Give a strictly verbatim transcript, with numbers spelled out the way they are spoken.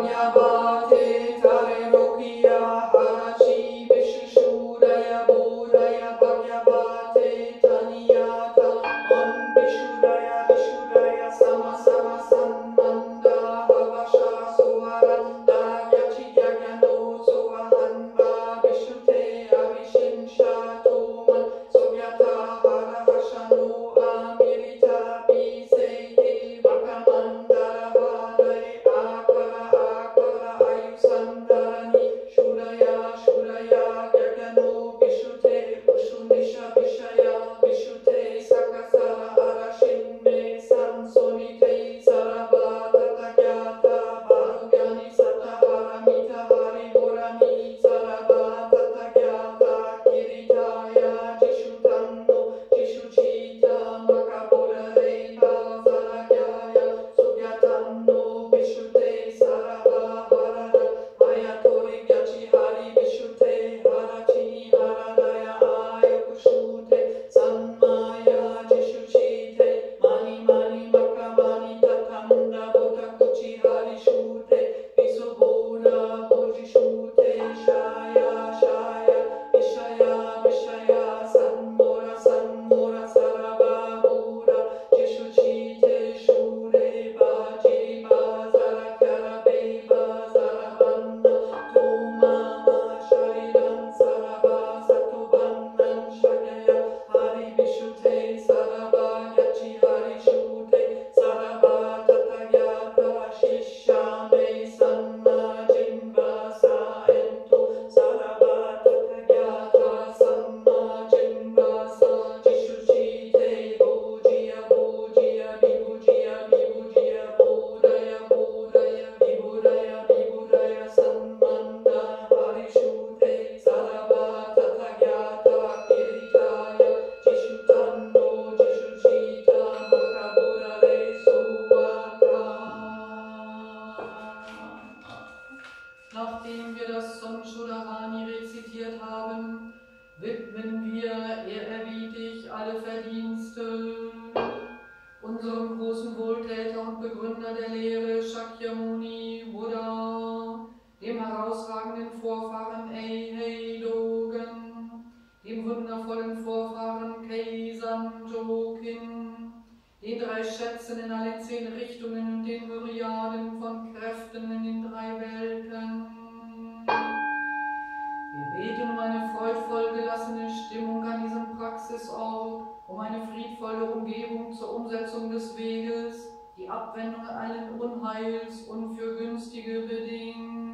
Nachdem wir das Sonshudavani rezitiert haben, widmen wir ehrerbietig alle Verdienste unserem großen Wohltäter und Begründer der Lehre Shakyamuni Buddha, dem herausragenden Vorfahren Eihei-Dogen, dem wundervollen Vorfahren Keisan Jokin, den drei Schätzen in allen zehn Richtungen und den Myriaden von Kräften in den drei Welten. Wir beten um eine freudvoll gelassene Stimmung an diesem Praxisort, um eine friedvolle Umgebung zur Umsetzung des Weges, die Abwendung allen Unheils und für günstige Bedingungen.